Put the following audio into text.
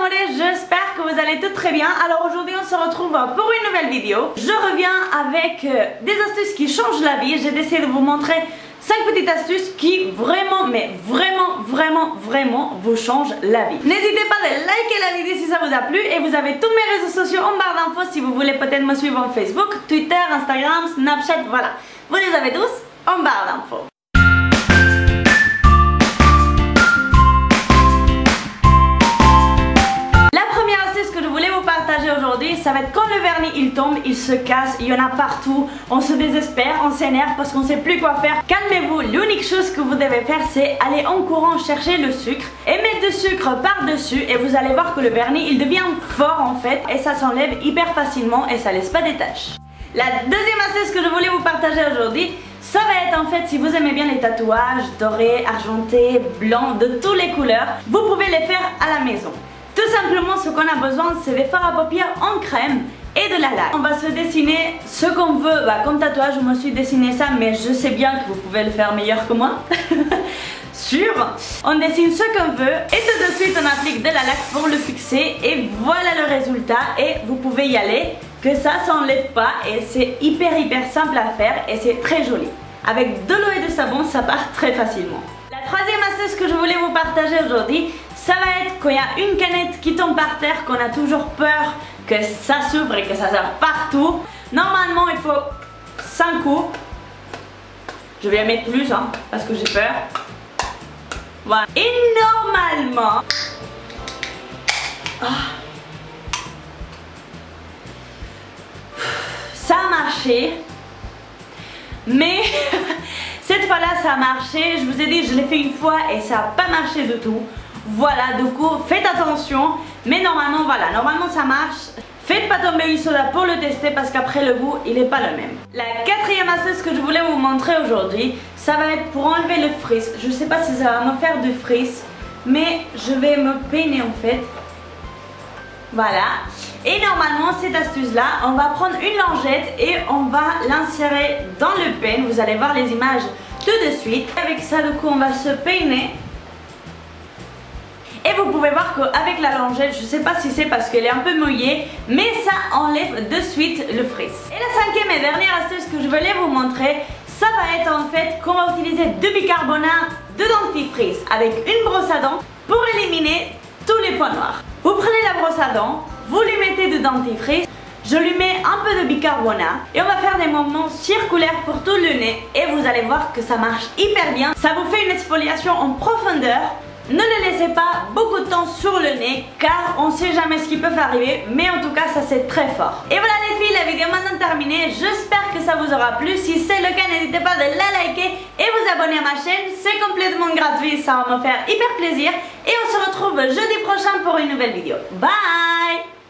amoureux, j'espère que vous allez tous très bien. Alors aujourd'hui on se retrouve pour une nouvelle vidéo. Je reviens avec des astuces qui changent la vie. J'ai décidé de vous montrer 5 petites astuces qui vraiment, mais vraiment vous changent la vie. N'hésitez pas à liker la vidéo si ça vous a plu. Et vous avez tous mes réseaux sociaux en barre d'infos si vous voulez peut-être me suivre en Facebook, Twitter, Instagram, Snapchat, voilà. Vous les avez tous en barre d'infos. Aujourd'hui, ça va être quand le vernis il tombe, il se casse, il y en a partout, on se désespère, on s'énerve parce qu'on sait plus quoi faire. Calmez-vous, l'unique chose que vous devez faire c'est aller en courant chercher le sucre et mettre du sucre par dessus et vous allez voir que le vernis il devient fort en fait et ça s'enlève hyper facilement et ça laisse pas des taches. La deuxième astuce que je voulais vous partager aujourd'hui, ça va être en fait si vous aimez bien les tatouages dorés, argentés, blancs, de toutes les couleurs, vous pouvez les faire à la maison. Tout simplement ce qu'on a besoin c'est des fards à paupières en crème et de la laque. On va se dessiner ce qu'on veut, comme tatouage je me suis dessiné ça mais je sais bien que vous pouvez le faire meilleur que moi. Sûr. On dessine ce qu'on veut et tout de suite on applique de la laque pour le fixer et voilà le résultat et vous pouvez y aller que ça s'enlève pas et c'est hyper simple à faire et c'est très joli. Avec de l'eau et du savon ça part très facilement. La troisième astuce que je voulais vous partager aujourd'hui, ça va être quand il y a une canette qui tombe par terre, qu'on a toujours peur que ça s'ouvre et que ça sort partout. Normalement il faut 5 coups. Je vais en mettre plus parce que j'ai peur. Voilà. Et normalement ça a marché. Mais cette fois-là ça a marché. Je vous ai dit je l'ai fait une fois et ça n'a pas marché du tout. Voilà, du coup, faites attention. Mais normalement, voilà, normalement ça marche. Faites pas tomber une soda pour le tester parce qu'après le goût, il n'est pas le même. La quatrième astuce que je voulais vous montrer aujourd'hui, ça va être pour enlever le frizz. Je sais pas si ça va me faire du frizz, mais je vais me peiner en fait. Voilà. Et normalement, cette astuce-là, on va prendre une lingette et on va l'insérer dans le peigne. Vous allez voir les images tout de suite. Avec ça, du coup, on va se peiner. Et vous pouvez voir qu'avec la lingette, je sais pas si c'est parce qu'elle est un peu mouillée, mais ça enlève de suite le frizz. Et la cinquième et dernière astuce que je voulais vous montrer, ça va être en fait qu'on va utiliser du bicarbonate de dentifrice avec une brosse à dents pour éliminer tous les points noirs. Vous prenez la brosse à dents, vous lui mettez du dentifrice, je lui mets un peu de bicarbonate et on va faire des mouvements circulaires pour tout le nez et vous allez voir que ça marche hyper bien. Ça vous fait une exfoliation en profondeur. Ne le laissez pas beaucoup de temps sur le nez car on sait jamais ce qui peut arriver, mais en tout cas ça c'est très fort. Et voilà les filles, la vidéo est maintenant terminée, j'espère que ça vous aura plu. Si c'est le cas, n'hésitez pas de la liker et vous abonner à ma chaîne, c'est complètement gratuit, ça va me faire hyper plaisir. Et on se retrouve jeudi prochain pour une nouvelle vidéo. Bye!